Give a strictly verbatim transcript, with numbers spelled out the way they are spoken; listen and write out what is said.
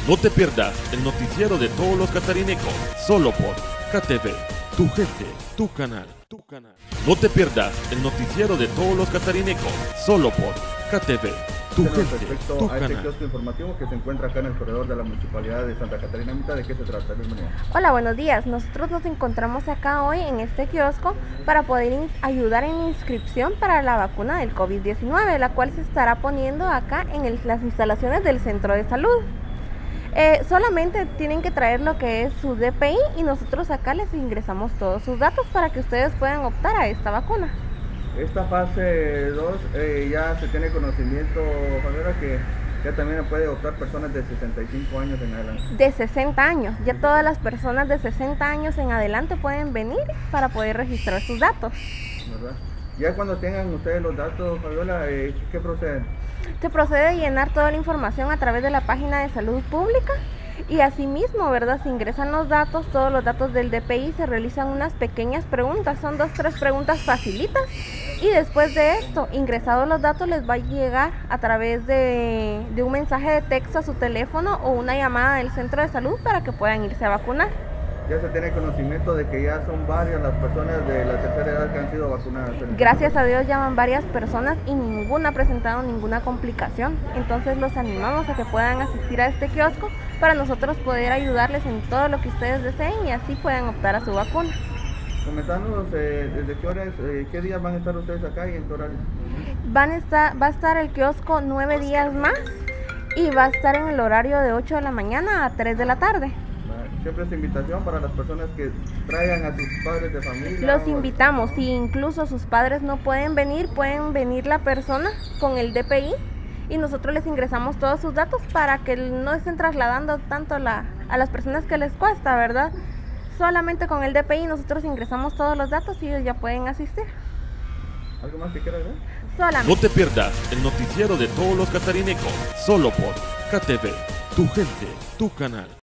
No te pierdas el noticiero de todos los catarinecos, solo por K T V, tu gente, tu canal, tu canal. No te pierdas el noticiero de todos los catarinecos, solo por K T V, tu Bueno, gente, respecto tu a este canal. kiosco informativo que se encuentra acá en el corredor de la Municipalidad de Santa Catarina Mita, ¿de qué se trata? Bienvenido. Hola, buenos días. Nosotros nos encontramos acá hoy en este kiosco para poder ayudar en la inscripción para la vacuna del COVID diecinueve, la cual se estará poniendo acá en el, las instalaciones del centro de salud. Eh, solamente tienen que traer lo que es su D P I y nosotros acá les ingresamos todos sus datos para que ustedes puedan optar a esta vacuna. Esta fase dos eh, ya se tiene conocimiento, Fabiola, que ya también puede optar personas de sesenta y cinco años en adelante. De sesenta años, ya todas las personas de sesenta años en adelante pueden venir para poder registrar sus datos. ¿Verdad? Ya cuando tengan ustedes los datos, Fabiola, eh, ¿qué proceden? Se procede a llenar toda la información a través de la página de salud pública y asimismo, ¿verdad? Se ingresan los datos, todos los datos del D P I, se realizan unas pequeñas preguntas, son dos, tres preguntas facilitas y después de esto, ingresados los datos, les va a llegar a través de, de un mensaje de texto a su teléfono o una llamada del centro de salud para que puedan irse a vacunar. Ya se tiene conocimiento de que ya son varias las personas de la tercera edad que han sido vacunadas. Gracias a Dios ya van varias personas y ninguna ha presentado ninguna complicación. Entonces los animamos a que puedan asistir a este kiosco para nosotros poder ayudarles en todo lo que ustedes deseen y así puedan optar a su vacuna. Comentanos eh, desde qué horas, eh, qué días van a estar ustedes acá y en qué horario. Van a estar, va a estar el kiosco nueve días más y va a estar en el horario de ocho de la mañana a tres de la tarde. Siempre es invitación para las personas que traigan a sus padres de familia. Los invitamos, si incluso sus padres no pueden venir, pueden venir la persona con el D P I y nosotros les ingresamos todos sus datos para que no estén trasladando tanto la, a las personas que les cuesta, ¿verdad? Solamente con el D P I nosotros ingresamos todos los datos y ellos ya pueden asistir. ¿Algo más que quieras ver? Solamente. No te pierdas el noticiero de todos los catarinecos, solo por K T V, tu gente, tu canal.